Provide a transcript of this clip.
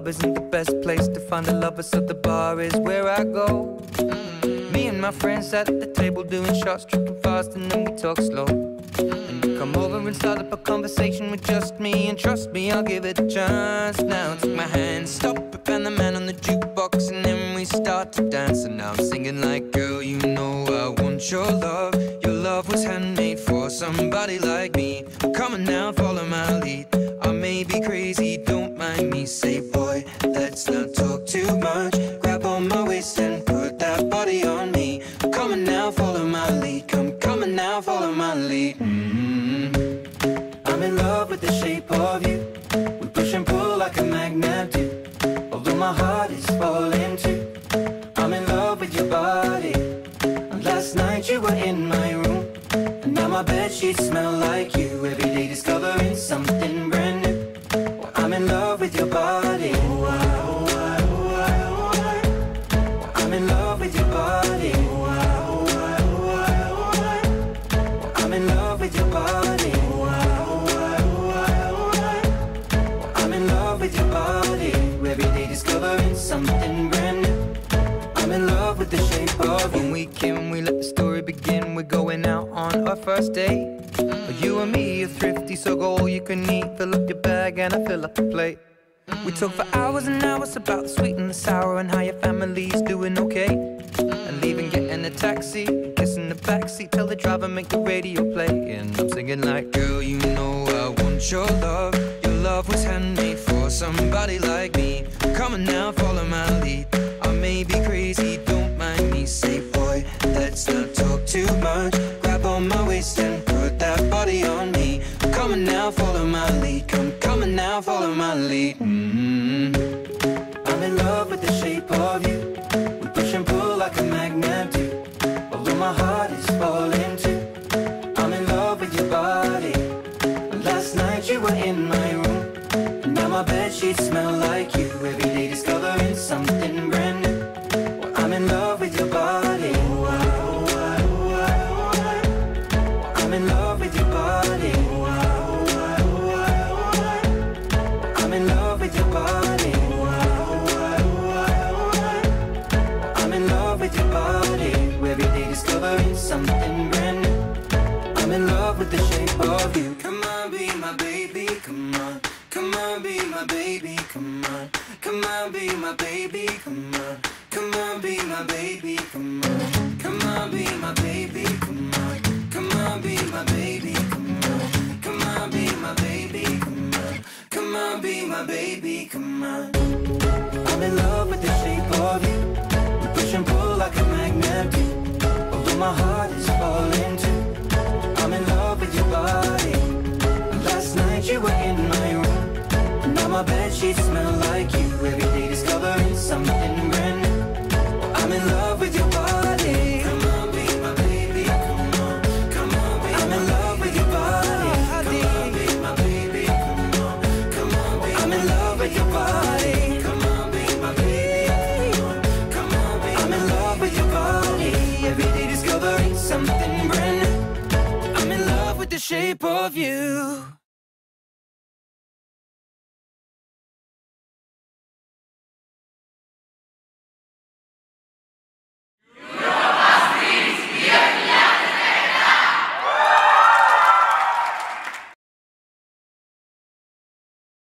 isn't the best place to find a lover, so the bar is where I go. Me and my friends sat at the table doing shots, tripping fast, and then we talk slow. And you come over and start up a conversation with just me, and trust me, I'll give it a chance. Now take my hand, stop it, and the man on the jukebox, and then we start to dance. And now I'm singing like, girl, you know I want your love. Your love was handmade for somebody like me. Come on now, follow my lead. I may be crazy, don't mind me. Say, boy, let's not talk too much. Grab on my waist and put that body on me. Come on now, follow my lead. Come on now, follow my lead. I'm in love with the shape of you. We push and pull like a magnet do. Although my heart is falling too. I'm in love with your body. And last night you were in my room, and now my bedsheets smell like you. Every day discovering something brand new. Well, I'm in love with your body. I'm in love with your body. I'm in love with your body. I'm in love with your body. Every day discovering something brand new. I'm in love with the shape of you. When we came, we let the story begin. We're going out on our first date. You and me are thrifty, so go all you can eat. Fill up your bag and I fill up the plate. We talk for hours and hours about the sweet and the sour, and how your family's doing okay. And leaving, getting a taxi, kissing the backseat, tell the driver make the radio play. And I'm singing like, girl, you know I want your love. Your love was handmade for somebody like me. Come on now, follow my lead. I may be crazy, don't mind me. Say, boy, let's not talk too much. Grab on my waist and put that body on me. Come on now, follow my lead. Come on now, follow my lead. I'm in love with the shape of you. We push and pull like a magnet do. Although my heart is falling too. I'm in love with your body. Last night you were in my room, and now my bedsheets smell like you. Every day discovering something brand new. Well, I'm in love with your body. I'm in love with your body. I'm in love with your body. I'm in love with your body. Every day discovering something brand new. I'm in love with the shape of you. Come on, be my baby, come on. Come on, be my baby, come on. Come on, be my baby, come on. Come on, be my baby, come on. Come on, be my baby, come on. Come on, be my baby, come on. Come on, be my baby, come on. Come on, be my baby, come on. I'm in love with the shape of you. We push and pull like a magnet do. Although my heart is falling too. I'm in love with your body. Last night you were in my room, and now my bedsheets smell like you. Every day discovering something brand new. I'm in love with your body. Come on, be my baby, come on. Come on, be I'm in love with your body. Come on, be my baby, come on. Come on, be I'm in love with your body. Come on, be my baby, come on. Come on, be I'm in love with your body. Every day discovering something brand new. I'm in love with the shape of you.